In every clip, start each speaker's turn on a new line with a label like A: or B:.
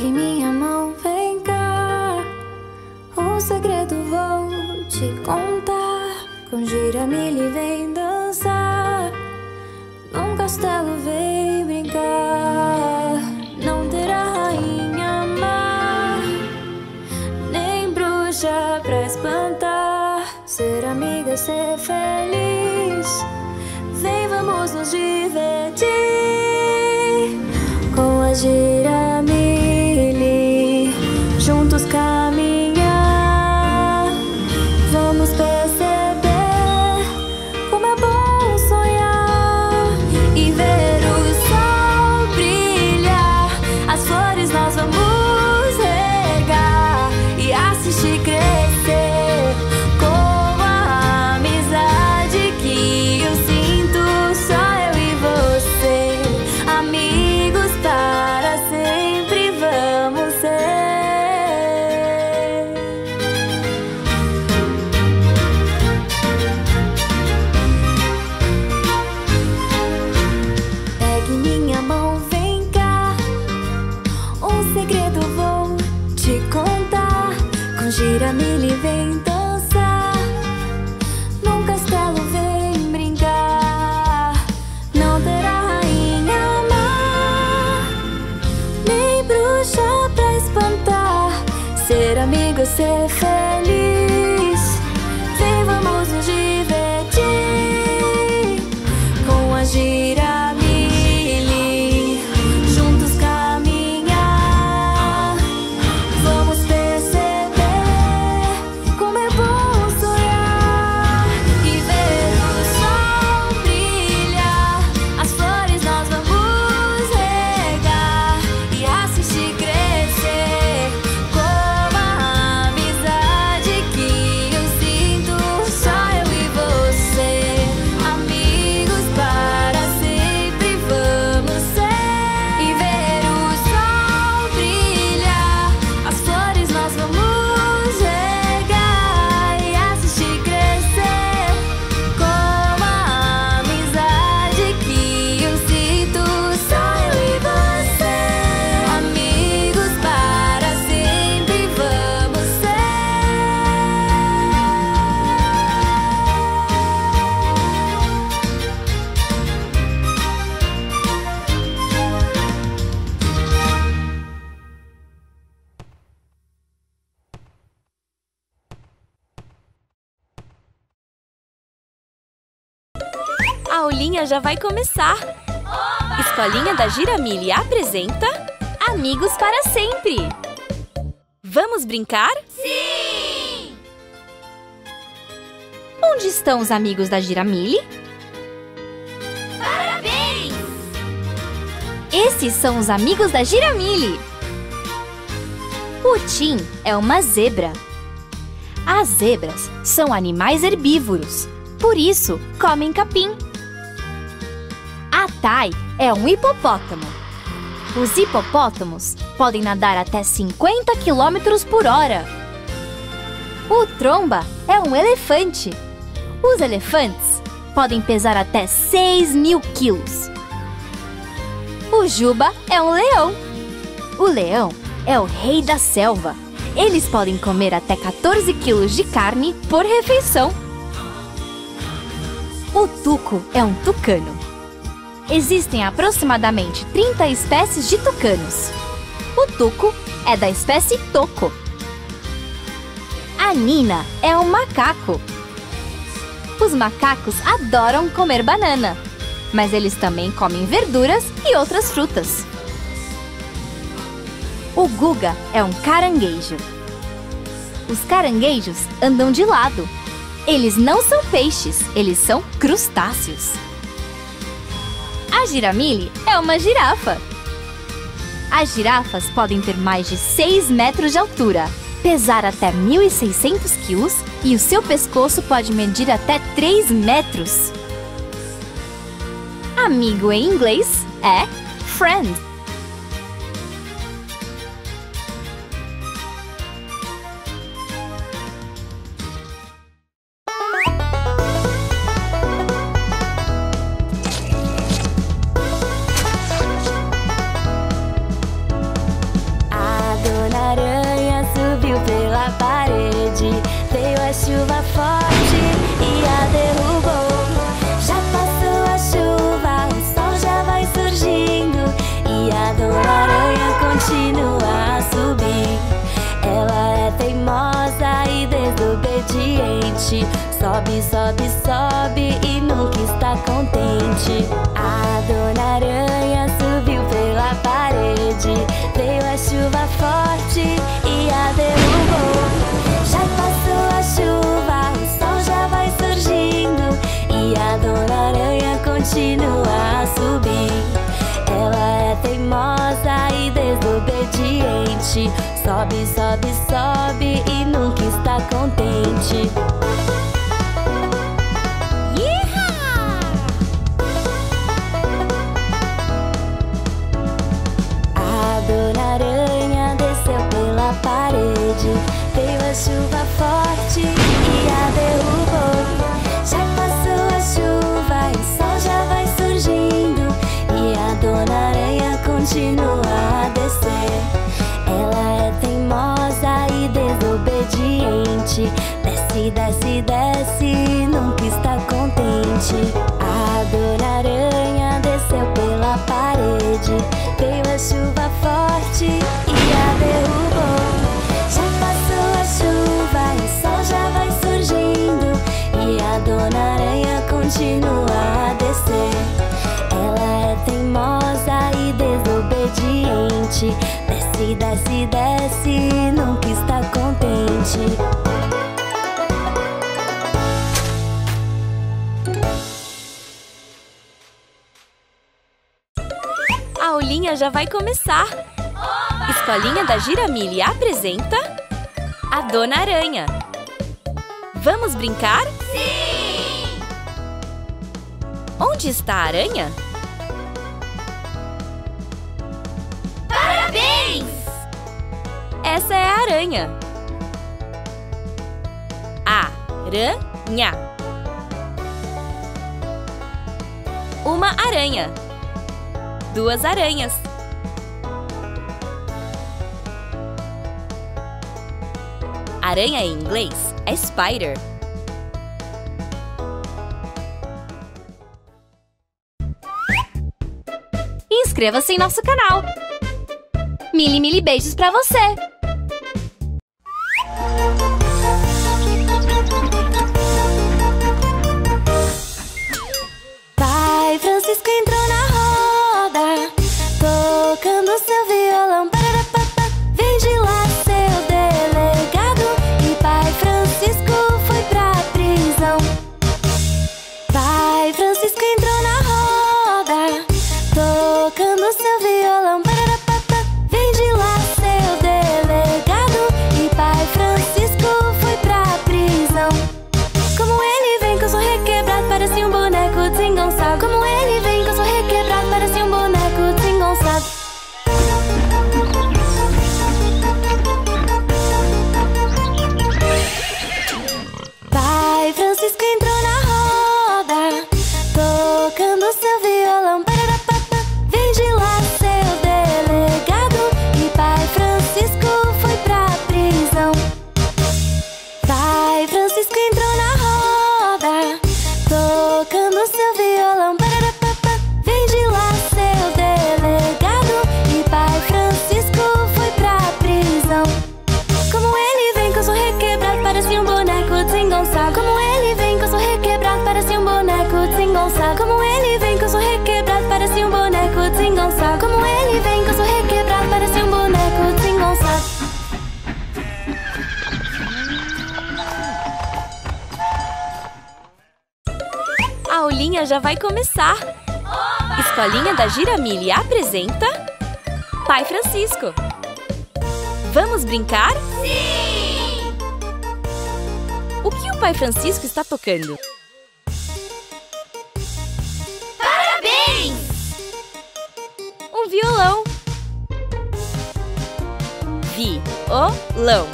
A: Pegue minha mão, vem cá. Um segredo vou te contar. Com Giramille vem dançar. Num castelo vem brincar. Não terá rainha má, nem bruxa pra espantar. Ser amiga, ser feliz. Vem, vamos nos divertir com a Giramille. Juntos caminhar. Vamos perceber como é bom sonhar e ver o sol brilhar. As flores nós vamos regar e assistir crescer com a amizade que eu sinto. Só eu e você, amigos para sempre vamos ser. Pegue minha mão, vem cá. Um segredo vou te contar. Com Giramille vem dançar. Num castelo vem brincar. Não terá rainha má, nem bruxa pra espantar. Ser amigo, ser feliz. Vem, vamos nos divertir com a Giramille. Juntos caminhar. Vamos perceber como é bom sonhar e ver o sol brilhar. As flores nós vamos regar e assistir crescer com a amizade que eu sinto. Só eu e você, amigos para sempre vamos ser. E ver o sol brilhar. As flores nós vamos regar e assistir crescer com a amizade que eu sinto. Só eu e você, amigos para sempre vamos
B: A aulinha já vai começar! Escolinha da Giramille apresenta Amigos para Sempre! Vamos brincar? Sim! Onde estão os amigos da Giramille?
C: Parabéns!
B: Esses são os amigos da Giramille! O Tim é uma zebra. As zebras são animais herbívoros, por isso comem capim. A Tai é um hipopótamo. Os hipopótamos podem nadar até 50 km por hora. O Tromba é um elefante. Os elefantes podem pesar até 6.000 quilos. O Juba é um leão. O leão é o rei da selva. Eles podem comer até 14 quilos de carne por refeição. O Tuco é um tucano. Existem aproximadamente 30 espécies de tucanos. O tuco é da espécie toco. A Nina é um macaco. Os macacos adoram comer banana, mas eles também comem verduras e outras frutas. O Guga é um caranguejo. Os caranguejos andam de lado. Eles não são peixes, eles são crustáceos. A Giramille é uma girafa. As girafas podem ter mais de 6 metros de altura, pesar até 1.600 quilos e o seu pescoço pode medir até 3 metros. Amigo em inglês é friend.
A: Sobe, sobe, sobe e nunca está contente. A Dona Aranha subiu pela parede. Veio a chuva forte e a derrubou. Já passou a chuva, o sol já vai surgindo e a Dona Aranha continua a subir. Ela é teimosa e desobediente. Sobe, sobe, sobe e nunca está contente. A Dona Aranha desceu pela parede. Veio a chuva forte e a derrubou. Já passou a chuva e o sol já vai surgindo e a Dona Aranha continua a descer. Ela é teimosa e desobediente. Desce, desce, desce, nunca está contente. A Dona Aranha desceu pela parede. Veio a chuva forte e a derrubou. Já passou a chuva e o sol já vai surgindo e a Dona Aranha continua a descer. Ela é teimosa e desobediente. Desce, desce, desce, nunca está contente.
B: A aulinha já vai começar! Escolinha da Giramille apresenta a Dona Aranha. Vamos brincar? Sim! Onde está a aranha?
A: Parabéns!
B: Essa é a aranha. Aranha. Uma aranha. Duas aranhas. Aranha em inglês é spider. Inscreva-se em nosso canal. Mili beijos pra você!
A: Pai Francisco entrou na roda, tocando seu violão. Pararapapá, vem de lá seu delegado. E Pai Francisco foi pra prisão. Pai Francisco entrou na roda, tocando seu violão. Pararapapá, vem de lá seu delegado. E Pai Francisco foi pra prisão. Como ele vem com o som requebrado, parece um boneco desengonçado. Como ele vem com o som requebrado, parece um boneco desengonçado. Pai Francisco entrou na roda, tocando seu violão. Pararapapá, vem de lá seu delegado. E Pai Francisco foi pra prisão. Pai Francisco entrou na roda, tocando seu violão. Pararapapá, vem de lá seu delegado. E Pai Francisco foi pra prisão. Como ele vem com o som requebrado, parece um boneco desengonçado. Como ele vem com o som requebrado, parece um boneco desengonçado. Como ele vem com o som requebrado, parece um boneco desengonçado. Como ele vem com o som requebrado, parece um boneco desengonçado.
B: A aulinha já vai começar! Escolinha da Giramille apresenta Pai Francisco. Vamos brincar? Sim! O que o Pai Francisco está tocando?
A: Parabéns!
B: Um violão. Violão.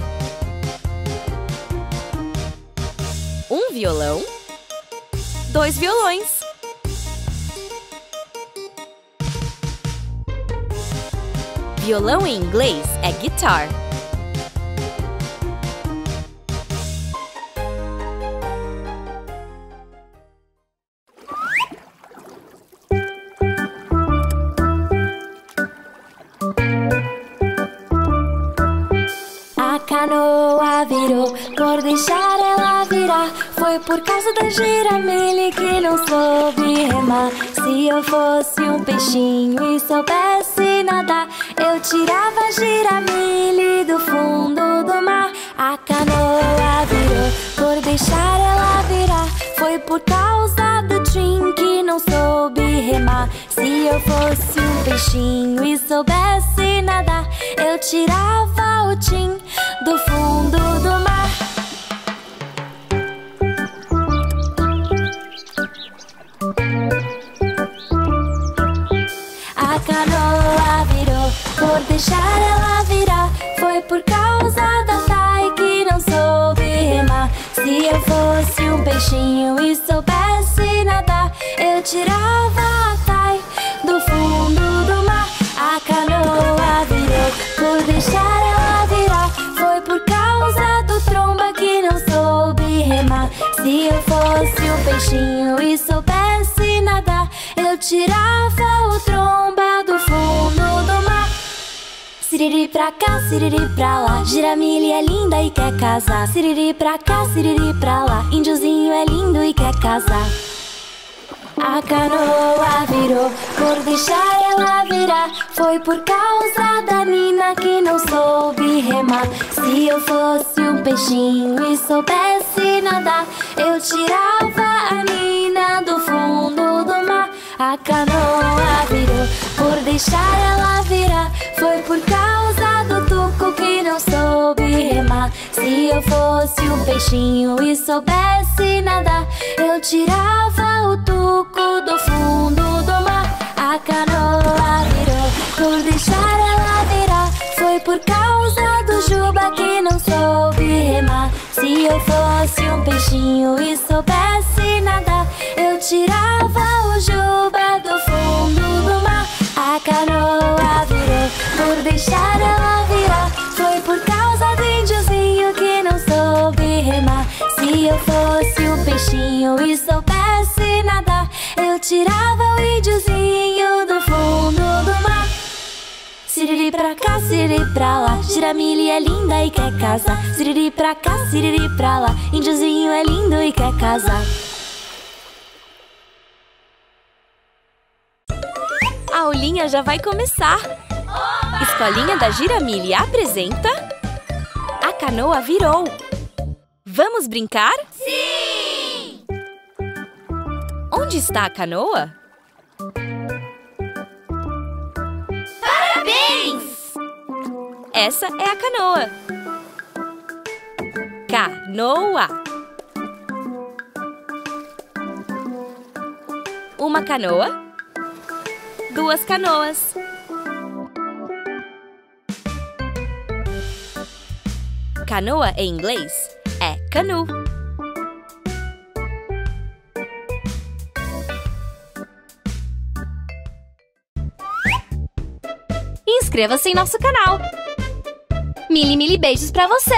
B: Um violão. Dois violões. Violão em inglês é guitar.
A: A canoa virou, por deixar ela virar, foi Foi por causa da Giramille que não soube remar. Se eu fosse um peixinho e soubesse nadar, eu tirava a Giramille do fundo do mar. A canoa virou por deixar ela virar. Foi por causa do Tim que não soube remar. Se eu fosse um peixinho e soubesse nadar, eu tirava o Tim do fundo do mar. A canoa virou por deixar ela virar. Foi por causa da Tai que não soube remar. Se eu fosse um peixinho e soubesse nadar, eu tirava a Tai do fundo do mar. A canoa virou por deixar ela virar. Foi por causa do Tromba que não soube remar. Se eu fosse um peixinho e soubesse nadar, eu tirava o Tromba do fundo do mar. Siriri pra cá, siriri pra lá, Giramille é linda e quer casar. Siriri pra cá, siriri pra lá, Índiozinho é lindo e quer casar. A canoa virou por deixar ela virar. Foi por causa da Nina que não soube remar. Se eu fosse um peixinho e soubesse nadar, eu tirava a Nina do fundo do mar. A canoa virou por deixar ela virar. Foi por causa do Tuco que não soube remar. Se eu fosse um peixinho e soubesse nadar, eu tirava o Tuco do fundo do mar. A canoa virou por deixar ela virar. Foi por causa do Juba que não soube remar. Se eu fosse um peixinho e soubesse nadar, eu tirava o Juba do fundo do mar. A canoa virou por deixar ela virar. Foi por causa do Índiozinho que não soube remar. Se eu fosse um peixinho e soubesse nadar, eu tirava o Índiozinho do fundo do mar. Siriri pra cá, siriri pra lá, Giramille é linda e quer casar. Siriri pra cá, siriri pra lá, Índiozinho é lindo e quer casar.
B: A aulinha já vai começar! Oba! Escolinha da Giramille apresenta A Canoa Virou! Vamos brincar?
A: Sim!
B: Onde está a canoa?
A: Parabéns!
B: Essa é a canoa. Canoa. Uma canoa. Duas canoas. Canoa em inglês é canoe. Inscreva-se em nosso canal. Mili beijos pra você!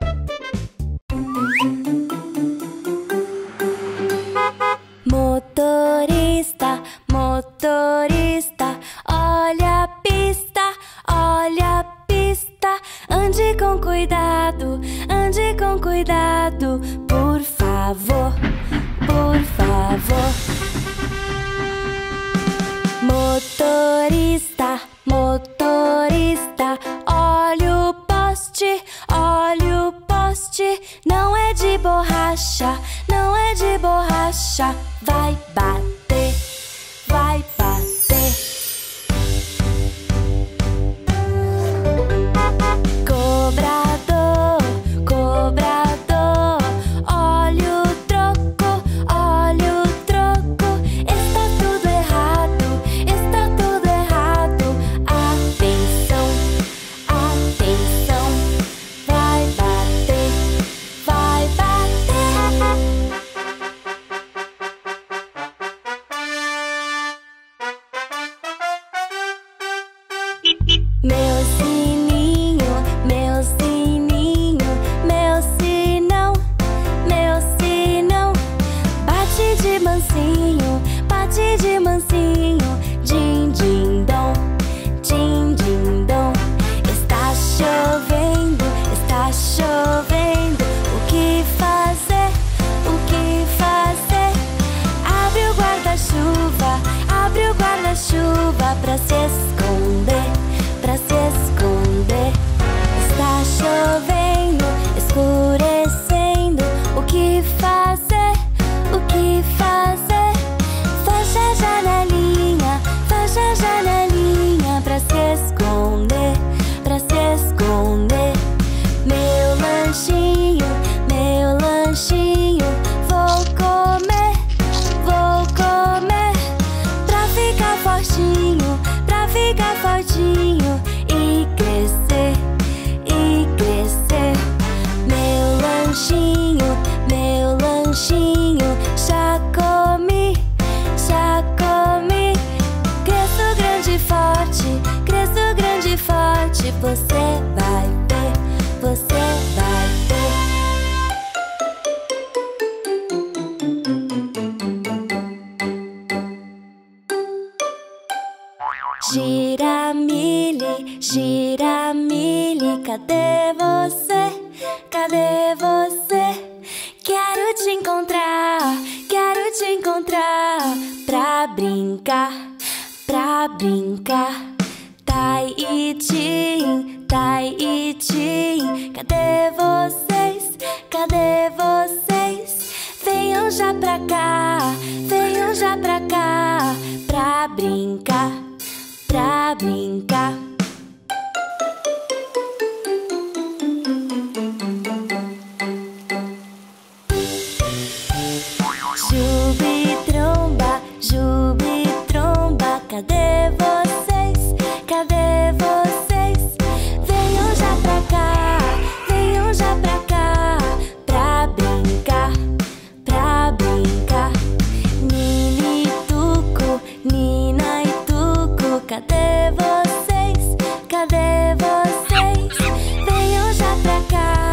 A: Motorista, motorista, olha a pista, olha a pista. Ande com cuidado, por favor, por favor. Motorista, motorista, olha o poste, olha o poste. Não é de borracha, não é de borracha. Vai bater, vai bater. Cobrador, cobrador, olha o troco, olha o troco. Está tudo errado, está tudo errado. Atenção, atenção. Vai bater, vai bater. chuva pra se esconder, pra se esconder. Está chovendo, escurecendo. O que fazer? O que fazer? Fecha a janelinha pra se esconder, pra se esconder. Meu lanchinho, vou comer, pra ficar fortinho e crescer, e crescer. Meu lanchinho, já comi, já comi. Cresço grande e forte, você vai ver, você vai ver. Giramilhe, cadê você? Cadê você? Quero te encontrar pra brincar, pra brincar. Tai e Tim, cadê vocês? Cadê vocês? Venham já pra cá, pra brincar, pra brincar. Jubi-tromba, cadê vocês? Cadê vocês? Venham já pra cá, pra brincar, pra brincar. Nini e Tuco, Nina e Tuco, cadê vocês? Cadê vocês? Venham já pra cá,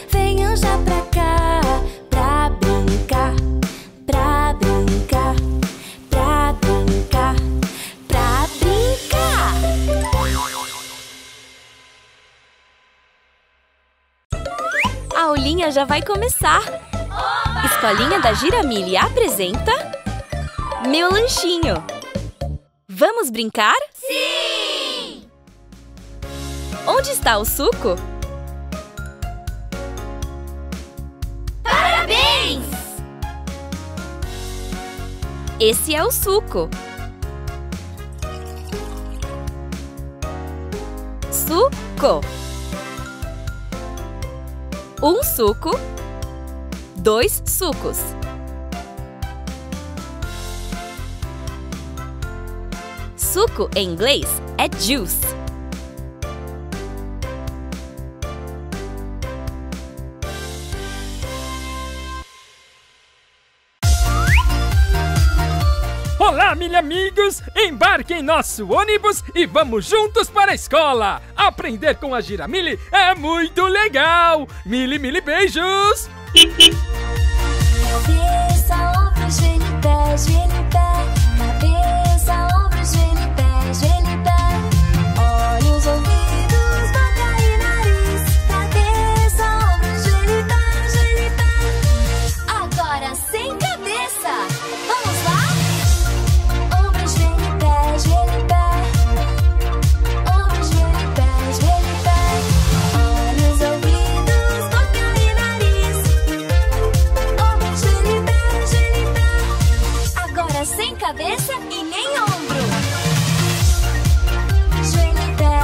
A: pra brincar, pra brincar, pra brincar, pra brincar.
B: A aulinha já vai começar. Oba! Escolinha da Giramilli apresenta Meu Lanchinho. Vamos brincar?
A: Sim!
B: Onde está o suco?
A: Parabéns!
B: Esse é o suco. Suco. Um suco, 2 sucos. Suco em inglês é juice.
C: Olá, mil amigos! Embarquem em nosso ônibus e vamos juntos para a escola! Aprender com a Giramilli é muito legal! Mil beijos!
A: Cabeça, ombro, joelho, pé, cabeça, ombro, joelho, pé, olhos, ouvidos, boca e nariz. Cabeça, ombro, joelho, pé, agora sem cabeça. Vamos lá? Ombro, joelho, pé, ombro, joelho, pé, olhos, ouvidos, boca e nariz. Ombro, joelho, pé, agora sem cabeça e nem ombro. Joelho, pé,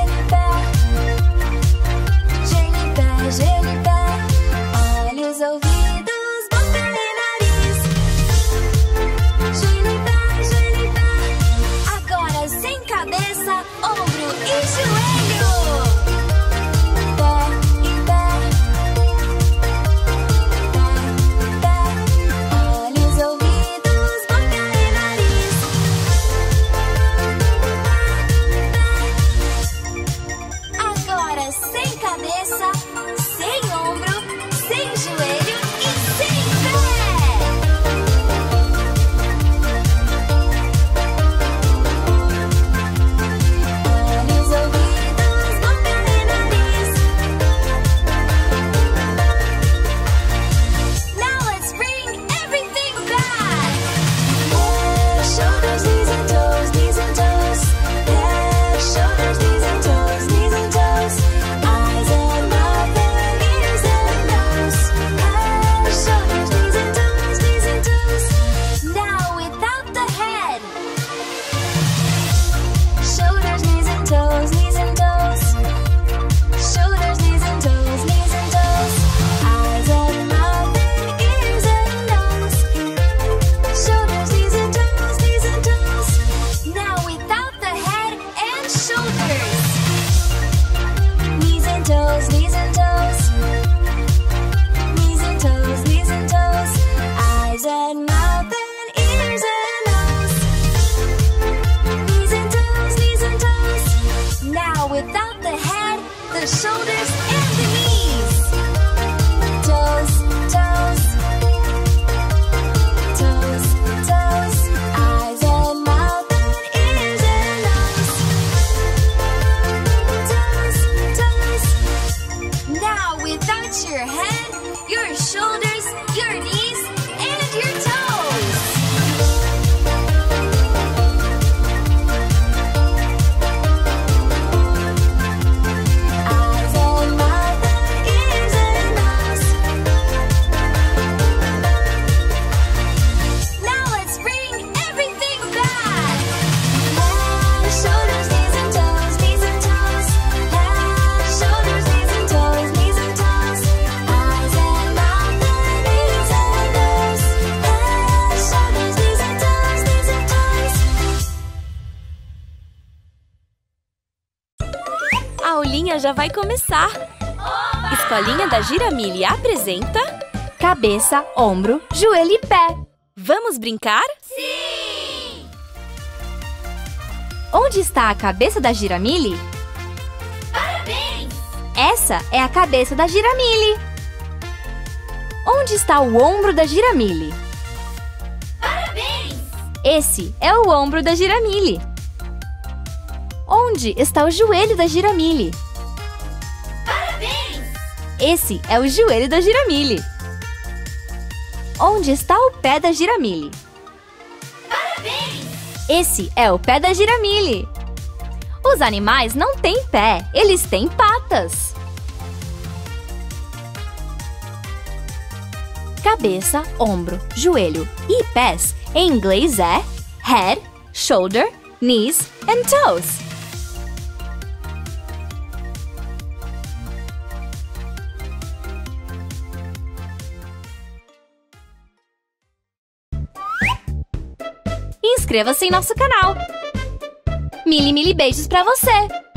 A: olhos, ouvidos, boca e nariz. Joelho, pé, agora sem cabeça, ombro e joelho. Pé e pé, olhos, ouvidos, boca e nariz. aulinha já vai começar! Escolinha da Giramille apresenta...
B: Cabeça, ombro, joelho e pé.
A: Vamos brincar?
B: Sim! Onde está a cabeça da Giramille?
A: Parabéns!
B: Essa é a cabeça da Giramille. Onde está o ombro da Giramille?
A: Parabéns!
B: Esse é o ombro da Giramille. Onde está o joelho da Giramille?
A: Parabéns!
B: Esse é o joelho da Giramille. Onde está o pé da Giramille?
A: Parabéns!
B: Esse é o pé da Giramille. Os animais não têm pé, eles têm patas. Cabeça, ombro, joelho e pés em inglês é head, shoulder, knees and toes. Inscreva-se em nosso canal. Mili beijos pra você!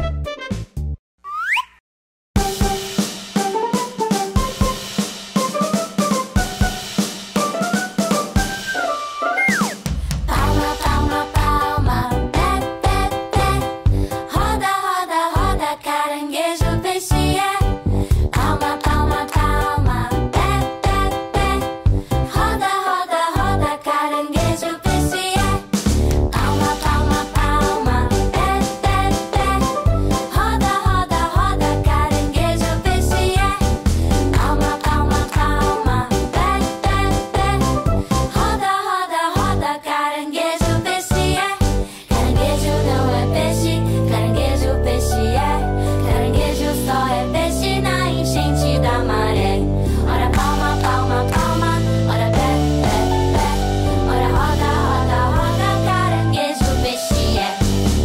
A: Palma, palma, palma, pé, pé, pé. Roda, roda, roda, caranguejo, peixe é. Palma, palma, palma, pé, pé, pé. Roda, roda, roda, caranguejo, peixe é. Palma, palma, palma, pé, pé, pé. Roda, roda, roda, caranguejo, peixe é. Palma, palma, palma, pé, pé, pé. Roda, roda, roda, caranguejo, peixe é. Caranguejo não é peixe, caranguejo, peixe é. Caranguejo só é peixe na enchente da maré. Ora palma, palma, palma, ora pé, pé, pé. Ora roda, roda, roda, caranguejo, peixe é.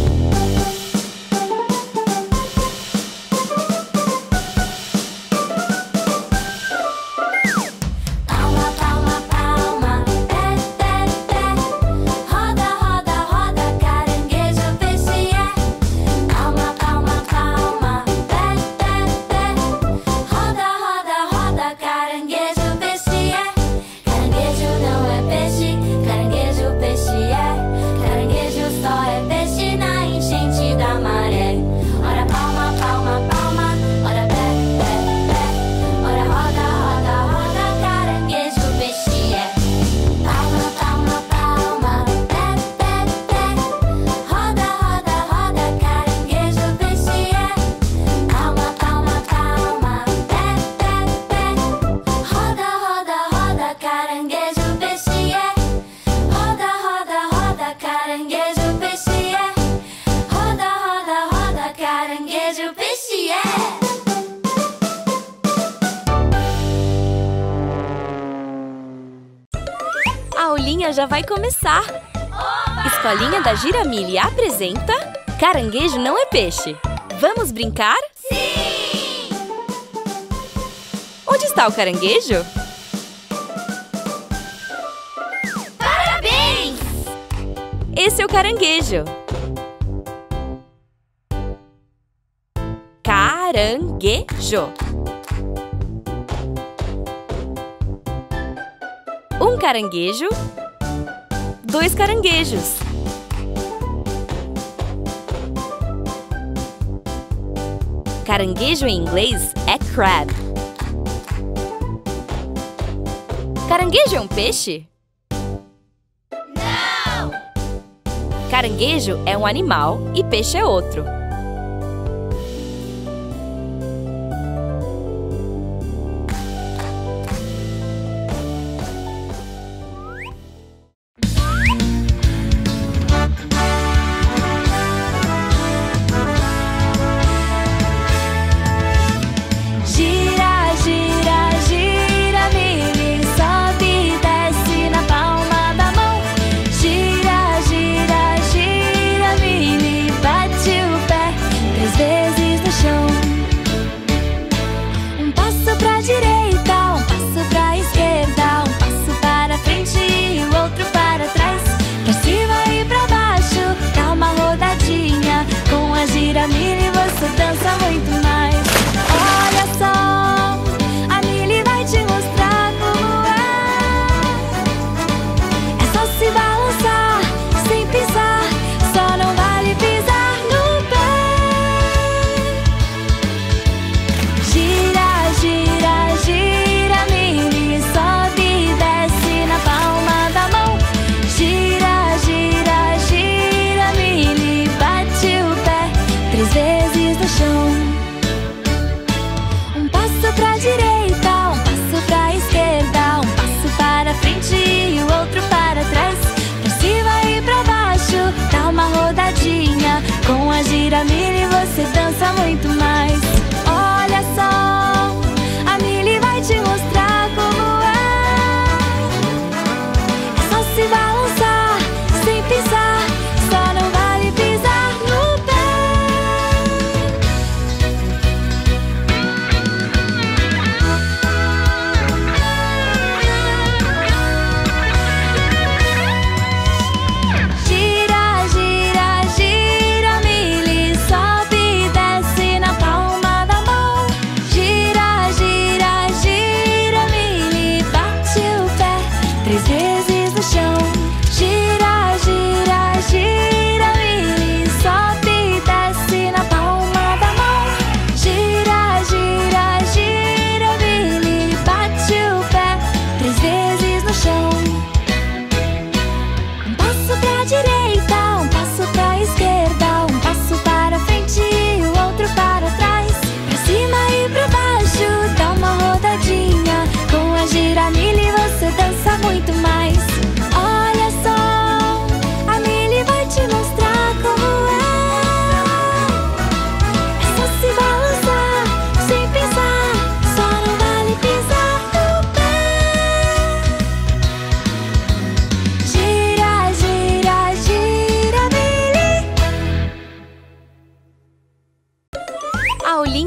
A: Palma, palma, palma, pé, pé, pé. Roda, roda, roda, caranguejo, peixe é. Palma, palma, palma, pé, pé, pé. Roda, roda, roda, caranguejo, peixe é. Caranguejo não é peixe, caranguejo, peixe é. Caranguejo só é peixe na enchente da maré. Ora palma, palma, palma, ora pé, pé, pé. Ora roda, roda, roda, caranguejo, peixe é. Palma, palma, palma, pé, pé, pé. Roda, roda, roda, caranguejo, peixe é. Palma, palma, palma, pé, pé, pé. Roda, roda, roda, caranguejo, peixe é. Roda, roda, roda, caranguejo, peixe é. Roda, roda, roda, caranguejo, peixe é. A aulinha já vai começar! Escolinha da Giramille apresenta... Caranguejo não é peixe. Vamos brincar? Sim! Onde está o caranguejo? Parabéns! Esse é o caranguejo. Caranguejo. Um caranguejo, dois caranguejos. Caranguejo em inglês é crab. Caranguejo é um peixe? Não! Caranguejo é um animal e peixe é outro. Gira, gira, Giramille, sobe e desce na palma da mão. Gira, gira, Giramille, bate o pé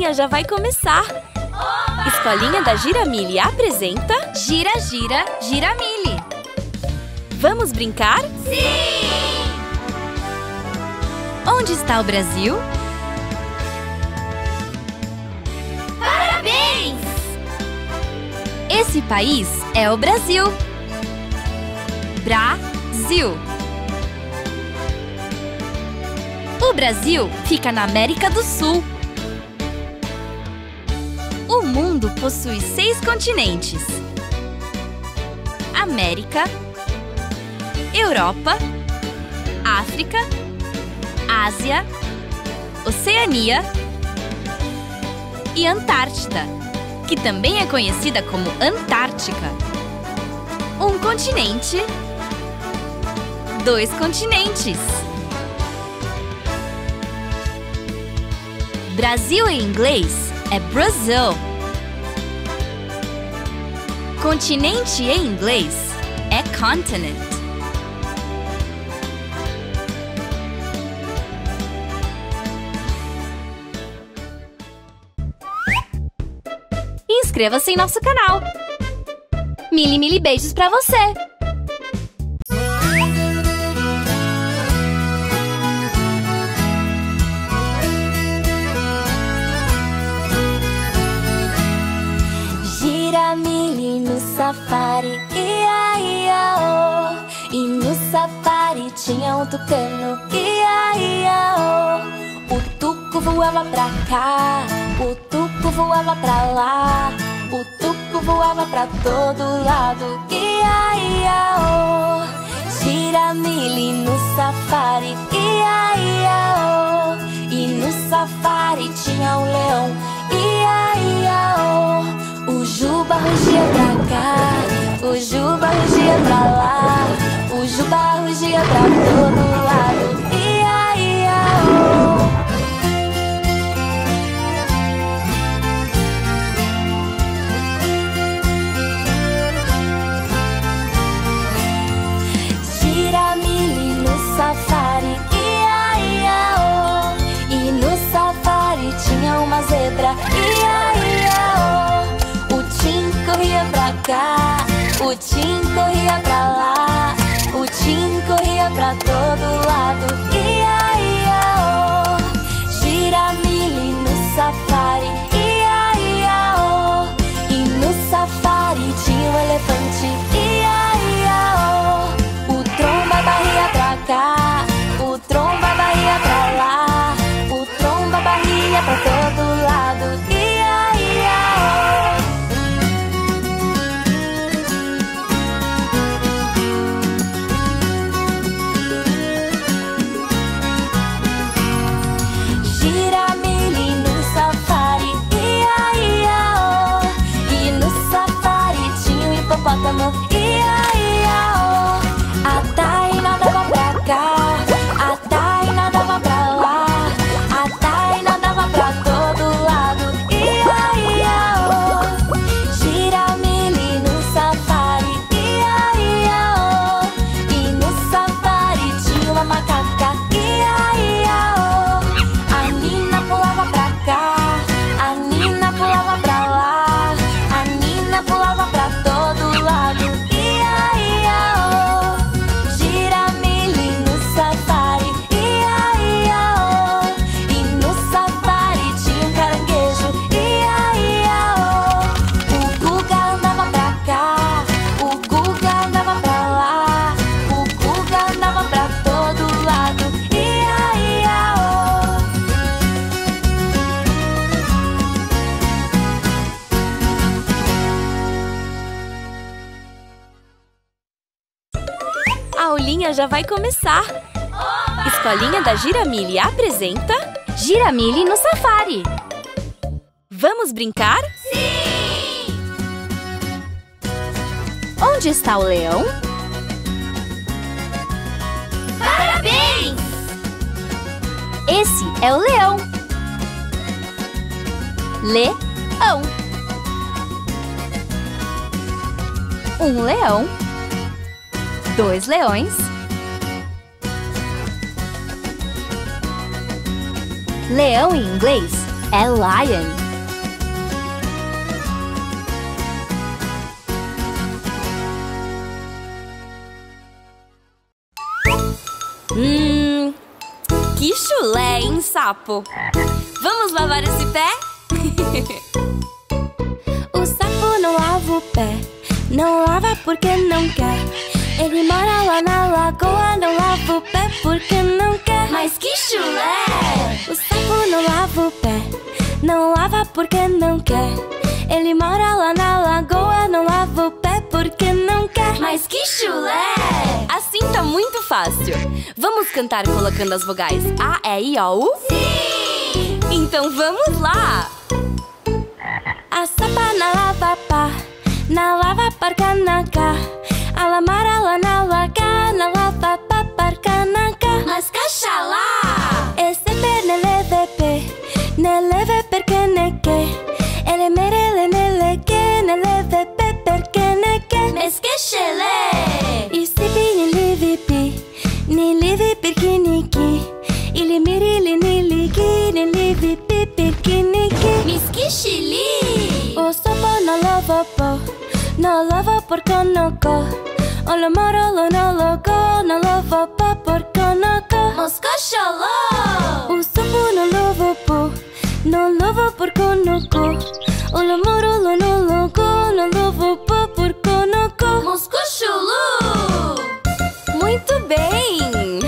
B: aulinha já vai começar! Escolinha da Giramille apresenta
D: Gira, gira, Giramille!
B: Vamos brincar?
D: Sim!
B: Onde está o Brasil?
D: Parabéns!
B: Esse país é o Brasil! Brasil! O Brasil fica na América do Sul. O mundo possui 6 continentes: América, Europa, África, Ásia, Oceania e Antártida, que também é conhecida como Antártica. Um continente, 2 continentes. Brasil em inglês é Brazil. Continente em inglês é continent. Inscreva-se em nosso canal. Mili beijos pra você!
A: Giramille no safari, ia, ia, oh. E no safari tinha um tucano, ia, ia, oh. O tuco voava pra cá, o tuco voava pra lá, o tuco voava pra todo lado, ia, ia, oh. Giramille no safari, ia, ia, oh. E no safari tinha um leão, ia, ia, oh. O Juba rugia pra cá, o Juba rugia pra lá, o Juba rugia pra todo lado, ia, ia, oh. Giramille no safari, ia, ia, oh. E no safari tinha uma zebra, ia, ia, oh. O Tim corria pra cá, o Tim corria pra lá, o Tim corria pra todo lado, ia, ia, oh. Giramille no safari, ia, ia, oh. E no safari tinha um elefante, ia, ia, oh. O Tromba barria pra cá, o Tromba barria pra lá, o Tromba barria pra todo lado, ia, ia, oh. Giramille no safari, ia, ia, oh. E no safari tinha um hipopótamo, ia, ia, oh. A Taina dava pra cá, a Taina dava pra lá, a Taina dava pra todo lado, ia, ia, oh. Giramille no safari, ia, ia, oh. E no safari tinha uma macaca, ia, ia, oh. A Nina pulava pra cá, a Nina pulava pra lá, a Nina pulava pra todo lado, ia, ia, oh. Giramille no safari, ia, ia, oh. E no safari tinha um caranguejo, ia, ia, oh. O Guga andava pra cá, o Guga andava pra lá, o Guga andava pra todo lado, ia, ia, oh.
B: A aulinha já vai começar! Escolinha da Giramille apresenta Giramille no safari! Vamos brincar?
D: Sim!
B: Onde está o leão?
D: Parabéns!
B: Esse é o leão! Leão! Um leão, 2 leões, leão em inglês é lion.
A: Que chulé, hein, sapo? Vamos lavar esse pé? O sapo não lava o pé, não lava porque não quer. Ele mora lá na lagoa, não lava o pé porque não quer. Mas que chulé! O sapo não lava o pé, não lava porque não quer. Ele mora lá na lagoa, não lava o pé porque não quer. Mas que chulé! Assim tá muito fácil. Vamos cantar colocando as vogais A, E, I, O, U?
D: Sim!
A: Então vamos lá! A sapa na lava pá, na lava parca na cá. A lamara lá na laga, na lava pá parca na cá.
D: Mas caxalá!
A: Esse per nele pe, nele perché ne che. Ele merele nele che, nele pe perché ne che.
D: Mas que chelé!
A: E se pi ni livi perché ni chi. Ili mirili ni ligi, ni livi pi perché ni chi.
D: Mas que chili!
A: O sopo no lava porco no co. O lo moro lo no lo go, no lava pa porco no co.
D: Mas caxalá!
A: O sopo no lava porco no co. O lo moro lo no lo go, no lava pa porco no co.
D: Mas caxalá!
A: Muito bem!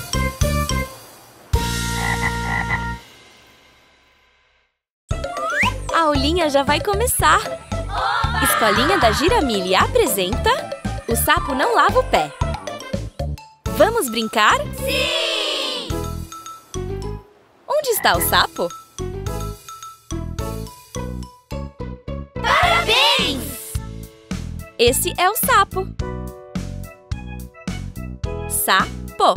A: A aulinha já vai começar! Escolinha da Giramille apresenta O Sapo Não Lava o Pé. Vamos brincar?
D: Sim!
A: Onde está o sapo?
D: Parabéns!
A: Esse é o sapo. Sapo.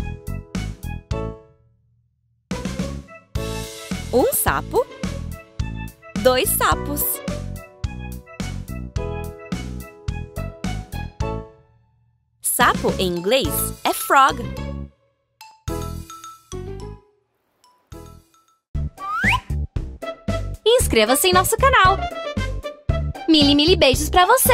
A: Um sapo. Dois sapos. Sapo em inglês é frog.
B: Inscreva-se em nosso canal. Mili beijos pra você!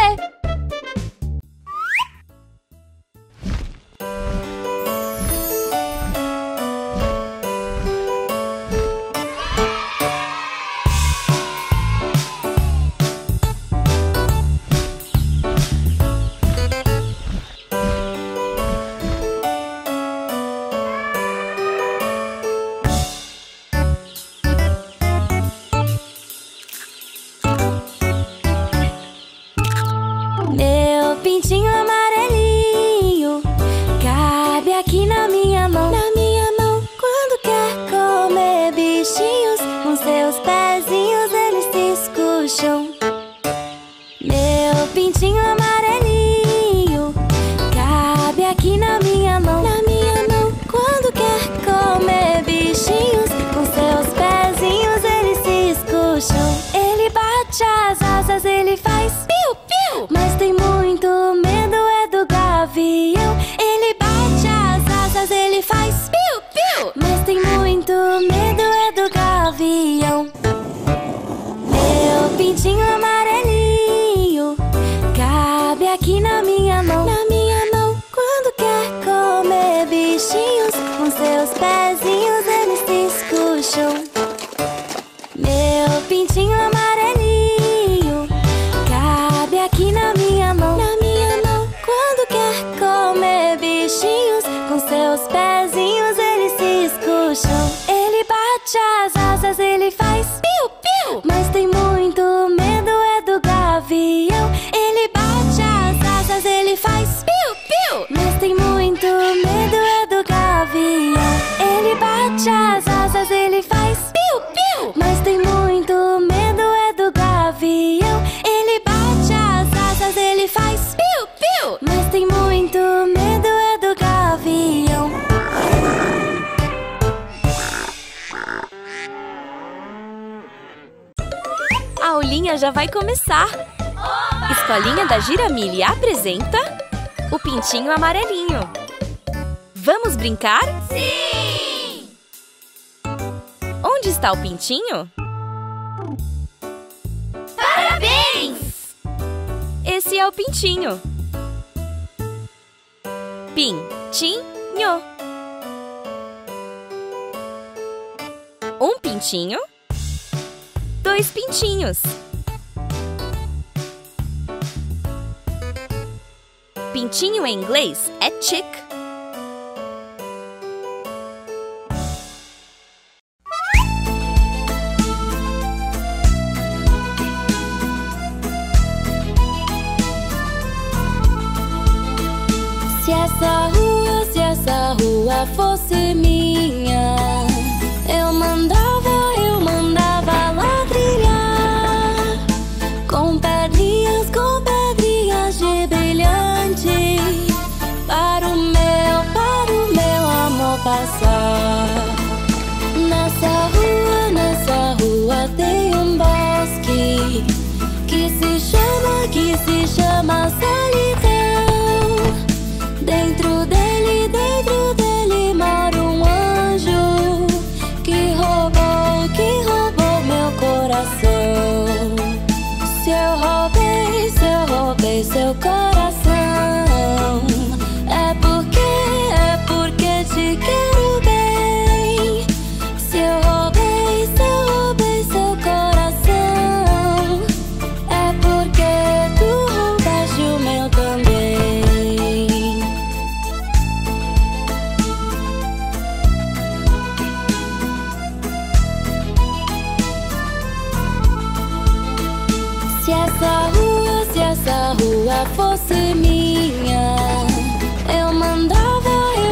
A: Meu pintinho amarelinho cabe aqui na minha mão. Na minha mão, quando quer comer bichinhos, com seus pezinhos eles se escucham. Meu pintinho amarelinho cabe aqui na minha mão. Na minha mão, quando quer comer bichinhos, com seus pezinhos eles se escucham. Ele bate as asas, ele faz piu-piu, mas tem muito medo é do gavião. Ele bate as asas, ele faz piu-piu, mas tem muito medo é do gavião. Meu pintinho amarelinho cabe aqui na minha mão. Na minha mão, quando quer comer bichinhos, com seus pezinhos eles se escucham. Meu pintinho amarelinho cabe aqui na minha mão. Na minha mão, quando quer comer bichinhos, com seus pezinhos eles se escucham. Ele bate as asas, ele faz piu-piu, mas tem muito medo é do gavião. Ele bate as asas, ele faz piu-piu, mas tem muito medo é do gavião. Ele bate as asas, ele faz piu-piu, mas tem muito medo é do gavião. Ele bate as asas, ele faz piu-piu, mas tem muito medo é do gavião. A aulinha já vai começar. Escolinha da Giramille apresenta O Pintinho Amarelinho. Vamos brincar?
D: Sim!
A: Onde está o pintinho?
D: Parabéns!
A: Esse é o pintinho. Pintinho.
B: Um pintinho. 2 pintinhos. Pintinho em inglês é chick.
A: Se essa rua fosse minha, eu mandava ladrilhar com pedrinhas de brilhante para o meu amor passar. Nessa rua tem um bosque que se chama solidão. Dentro dele mora um anjo que roubou meu coração. Se eu roubei seu coração, é porque te quero bem. Se eu roubei seu coração, é porque tu roubaste o meu também. Se essa rua fosse minha, eu mandava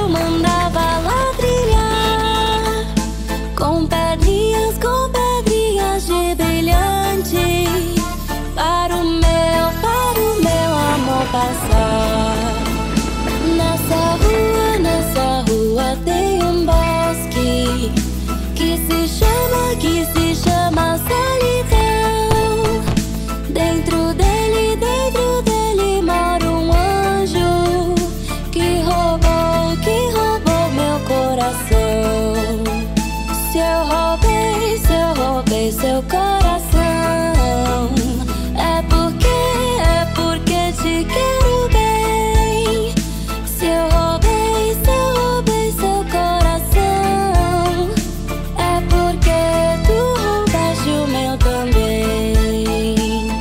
A: ladrilhar com pedrinhas de brilhante para o meu amor passar. Nessa rua tem um bosque que se chama solidão. Dentro dele mora um anjo que roubou meu coração. Se eu roubei seu coração, é porque te quero bem. Se eu roubei seu coração, é porque tu roubaste o meu também.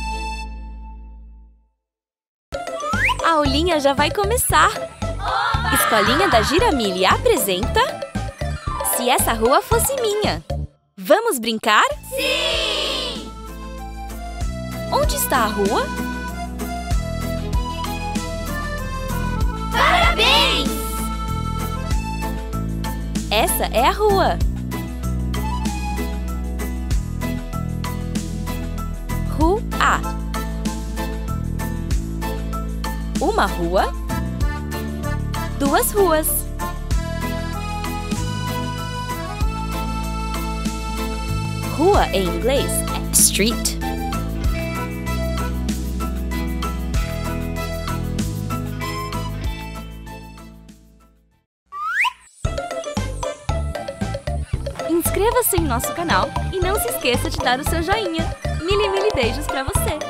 B: A aulinha já vai começar!
D: Oba!
B: Escolinha da Giramille apresenta Se Essa Rua Fosse Minha. Vamos brincar?
D: Sim!
B: Onde está a rua?
D: Parabéns!
B: Essa é a rua. Rua. Uma rua. 2 ruas. Rua em inglês é street. Inscreva-se em nosso canal e não se esqueça de dar o seu joinha. Mille beijos pra você!